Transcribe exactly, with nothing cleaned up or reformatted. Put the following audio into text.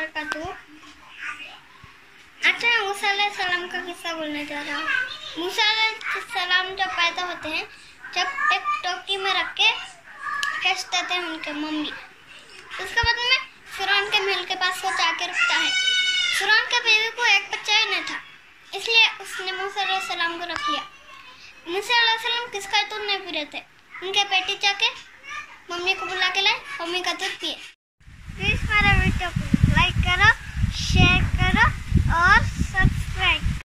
वबरकातुहू। अच्छा, मैं मूसा अलैहिस्सलाम का किस्सा बोलने जा रहा हूँ। मूसा अलैहिस्सलाम जब पैदा होते हैं, जब एक टोकरी में रख के कस देते हैं उनके मम्मी। उसके बाद में फिरौन के महल के पास वो जाके रुकता है। फिरौन के बेबी को एक बच्चा ही नहीं था, इसलिए उसने मूसा अलैहिस्सलाम को रख लिया। मूसा अलैहिस्सलाम किसका दूध नहीं पी रहे थे, उनके पेटी जाके मम्मी को बुला के लाए, मम्मी का दूध पिए। प्लीज मेरा वीडियो को लाइक करो, शेयर करो और